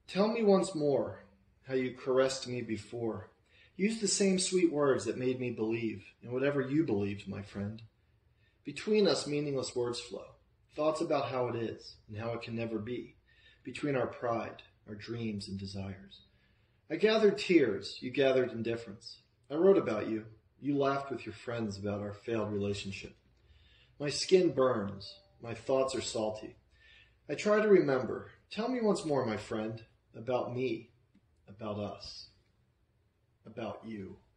Tell me once more how you caressed me before. Use the same sweet words that made me believe in whatever you believed, my friend. Between us, meaningless words flow, thoughts about how it is and how it can never be, between our pride, our dreams and desires. I gathered tears, you gathered indifference. I wrote about you, you laughed with your friends about our failed relationship. My skin burns, my thoughts are salty. I try to remember. Tell me once more, my friend, about me, about us, about you.